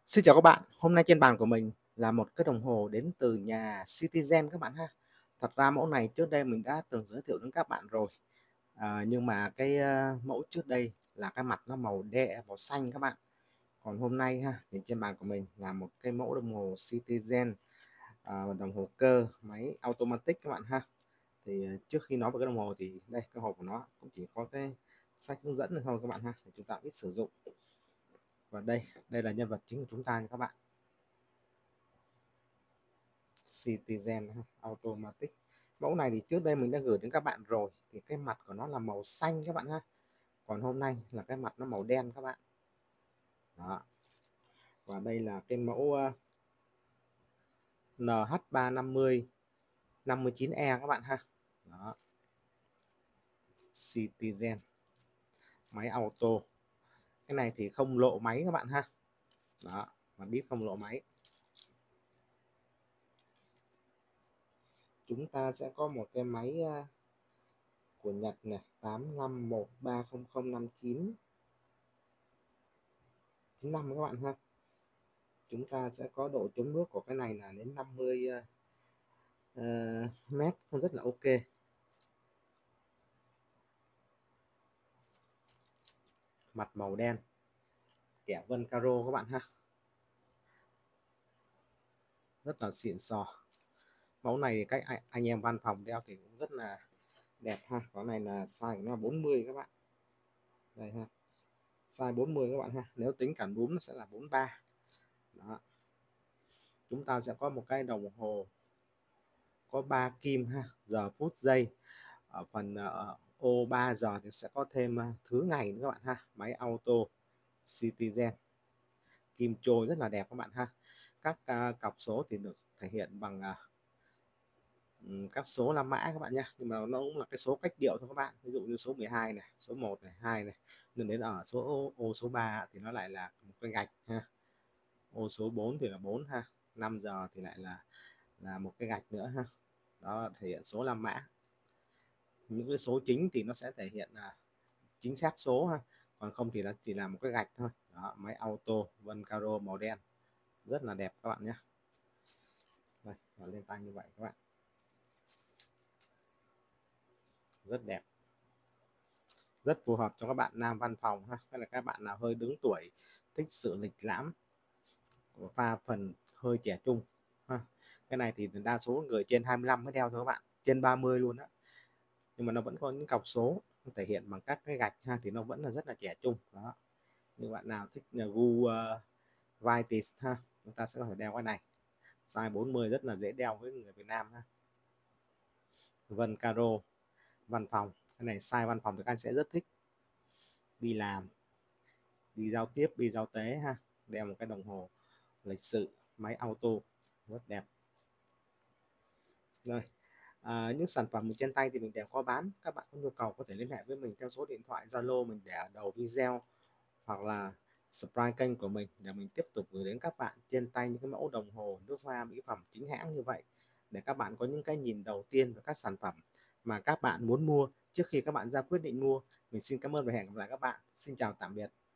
Xin chào các bạn, hôm nay trên bàn của mình là một cái đồng hồ đến từ nhà Citizen các bạn ha. Thật ra mẫu này trước đây mình đã từng giới thiệu đến các bạn rồi. Nhưng mà cái mẫu trước đây là cái mặt nó màu xanh các bạn. Còn hôm nay ha thì trên bàn của mình là một cái mẫu đồng hồ Citizen, đồng hồ cơ máy automatic các bạn ha. Thì trước khi nói về cái đồng hồ thì đây cái hộp của nó cũng chỉ có cái sách hướng dẫn thôi các bạn ha, để chúng ta biết sử dụng. Và đây là nhân vật chính của chúng ta nha các bạn. Citizen Automatic. Mẫu này thì trước đây mình đã gửi đến các bạn rồi, thì cái mặt của nó là màu xanh các bạn ha. Còn hôm nay là cái mặt nó màu đen các bạn. Đó. Và đây là cái mẫu NH350 59E các bạn ha. Đó. Citizen máy auto. Cái này thì không lộ máy các bạn ha. Đó, mà biết không lộ máy. Chúng ta sẽ có một cái máy của Nhật này, 85130059 95 các bạn ha. Chúng ta sẽ có độ chống nước của cái này là đến 50 mét, rất là ok. Mặt màu đen, kẻ vân caro các bạn ha, rất là xịn sò. Mẫu này cách anh em văn phòng đeo thì cũng rất là đẹp ha. Cái này là size của nó là 40 các bạn, đây ha, size 40 các bạn ha. Nếu tính cả núm nó sẽ là 43. Đó. Chúng ta sẽ có một cái đồng hồ có 3 kim ha, giờ phút giây. Ở phần ô 3 giờ thì sẽ có thêm thứ ngày nữa các bạn ha. Máy auto Citizen, kim trôi rất là đẹp các bạn ha. Các cọc số thì được thể hiện bằng các số La Mã các bạn nhé, nhưng mà nó cũng là cái số cách điệu thôi các bạn. Ví dụ như số 12 này, số 1 này, 2 này, nên đến ở ô số 3 thì nó lại là một cái gạch ha. Ô số 4 thì là 4 ha. 5 giờ thì lại là một cái gạch nữa ha. Đó thể hiện số La Mã. Những cái số chính thì nó sẽ thể hiện là chính xác số ha, còn không thì nó chỉ là một cái gạch thôi. Đó, máy auto vân caro màu đen rất là đẹp các bạn nhé. Đây, lên tay như vậy các bạn, rất đẹp, rất phù hợp cho các bạn nam văn phòng ha, hay là các bạn nào hơi đứng tuổi, thích sự lịch lãm, pha phần hơi trẻ trung ha. Cái này thì đa số người trên 25 mới đeo thôi các bạn, trên 30 luôn á, nhưng mà nó vẫn có những cọc số thể hiện bằng các cái gạch ha, thì nó vẫn là rất là trẻ trung. Đó, như bạn nào thích gu vintage ha, chúng ta sẽ có thể đeo cái này, size 40 rất là dễ đeo với người Việt Nam ha. Vân caro văn phòng, cái này size văn phòng thì các anh sẽ rất thích, đi làm, đi giao tiếp, đi giao tế ha, đeo một cái đồng hồ lịch sự máy auto rất đẹp. Rồi, những sản phẩm trên tay thì mình đều có bán, các bạn có nhu cầu có thể liên hệ với mình theo số điện thoại Zalo mình để ở đầu video, hoặc là subscribe kênh của mình để mình tiếp tục gửi đến các bạn trên tay những cái mẫu đồng hồ nước hoa mỹ phẩm chính hãng như vậy, để các bạn có những cái nhìn đầu tiên về các sản phẩm mà các bạn muốn mua trước khi các bạn ra quyết định mua. Mình xin cảm ơn và hẹn gặp lại các bạn. Xin chào tạm biệt.